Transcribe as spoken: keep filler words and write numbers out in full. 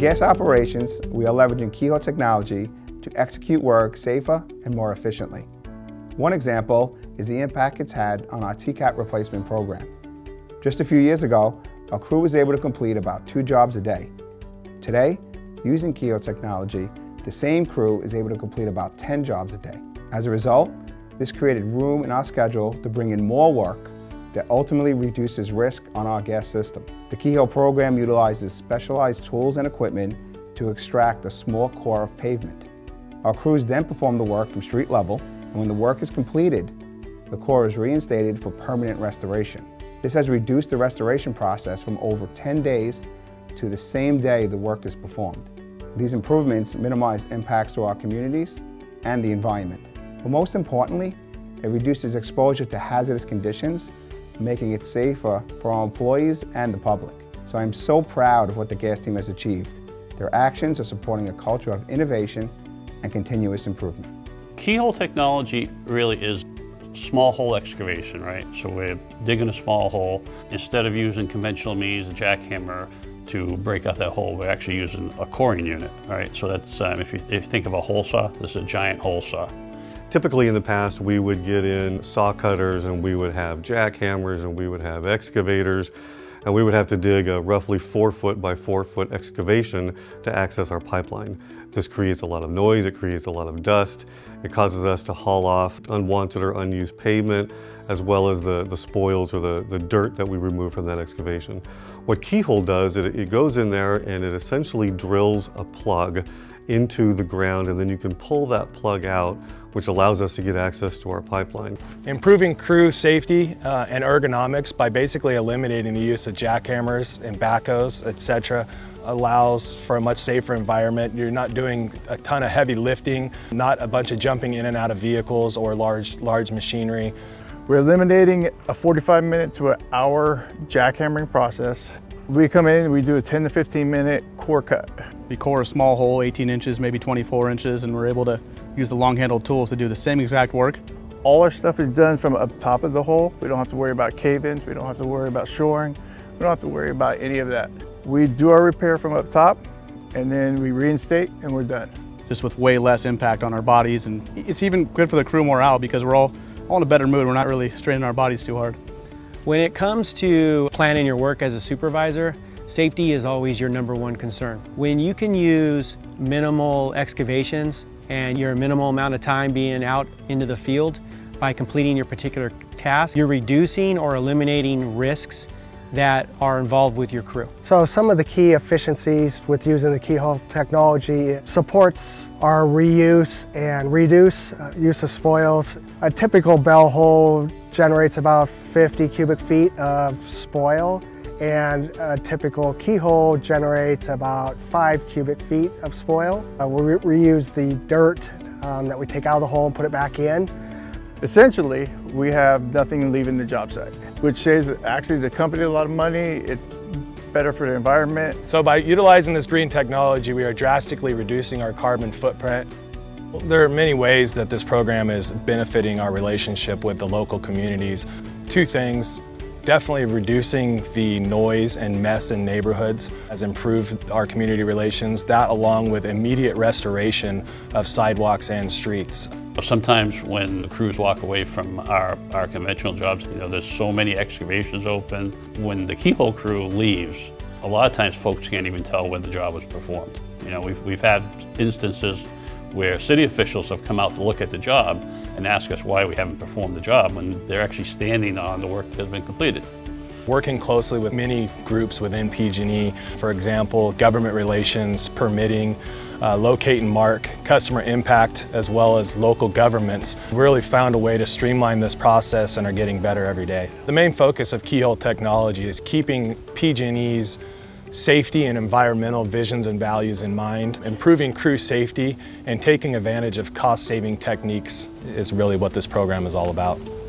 gas operations, we are leveraging Keyhole Technology to execute work safer and more efficiently. One example is the impact it's had on our T CAP replacement program. Just a few years ago, our crew was able to complete about two jobs a day. Today, using Keyhole Technology, the same crew is able to complete about ten jobs a day. As a result, this created room in our schedule to bring in more work that ultimately reduces risk on our gas system. The Keyhole program utilizes specialized tools and equipment to extract a small core of pavement. Our crews then perform the work from street level, and when the work is completed, the core is reinstated for permanent restoration. This has reduced the restoration process from over ten days to the same day the work is performed. These improvements minimize impacts to our communities and the environment. But most importantly, it reduces exposure to hazardous conditions, making it safer for our employees and the public. So I'm so proud of what the gas team has achieved. Their actions are supporting a culture of innovation and continuous improvement. Keyhole Technology really is small hole excavation, right? So we're digging a small hole. Instead of using conventional means, a jackhammer, to break out that hole, we're actually using a coring unit, right? So that's, um, if, you, if you think of a hole saw, this is a giant hole saw. Typically in the past, we would get in saw cutters and we would have jackhammers and we would have excavators, and we would have to dig a roughly four foot by four foot excavation to access our pipeline. This creates a lot of noise, it creates a lot of dust, it causes us to haul off unwanted or unused pavement, as well as the, the spoils or the, the dirt that we remove from that excavation. What Keyhole does, it, it goes in there and it essentially drills a plug into the ground, and then you can pull that plug out, which allows us to get access to our pipeline. Improving crew safety uh, and ergonomics by basically eliminating the use of jackhammers and backhoes, et cetera, allows for a much safer environment. You're not doing a ton of heavy lifting, not a bunch of jumping in and out of vehicles or large, large machinery. We're eliminating a forty-five minute to an hour jackhammering process. We come in, we do a ten to fifteen minute core cut. We core a small hole, eighteen inches, maybe twenty-four inches, and we're able to use the long-handled tools to do the same exact work. All our stuff is done from up top of the hole. We don't have to worry about cave-ins, we don't have to worry about shoring, we don't have to worry about any of that. We do our repair from up top, and then we reinstate, and we're done. Just with way less impact on our bodies, and it's even good for the crew morale because we're all, all in a better mood. We're not really straining our bodies too hard. When it comes to planning your work as a supervisor, safety is always your number one concern. When you can use minimal excavations and your minimal amount of time being out into the field by completing your particular task, you're reducing or eliminating risks that are involved with your crew. So some of the key efficiencies with using the Keyhole technology supports our reuse and reduce uh, use of spoils. A typical bell hole generates about fifty cubic feet of spoil, and a typical keyhole generates about five cubic feet of spoil. Uh, we re reuse the dirt um, that we take out of the hole and put it back in. Essentially, we have nothing leaving the job site, which saves actually the company a lot of money. It's better for the environment. So by utilizing this green technology, we are drastically reducing our carbon footprint. There are many ways that this program is benefiting our relationship with the local communities. Two things. Definitely reducing the noise and mess in neighborhoods has improved our community relations. That, along with immediate restoration of sidewalks and streets. Sometimes when the crews walk away from our, our conventional jobs, you know, there's so many excavations open. When the Keyhole crew leaves, a lot of times folks can't even tell when the job was performed. You know, we've, we've had instances where city officials have come out to look at the job and ask us why we haven't performed the job when they're actually standing on the work that has been completed. Working closely with many groups within P G and E, for example, government relations, permitting, uh, locate and mark, customer impact, as well as local governments, we really found a way to streamline this process and are getting better every day. The main focus of Keyhole Technology is keeping P G and E's safety and environmental visions and values in mind. Improving crew safety and taking advantage of cost-saving techniques is really what this program is all about.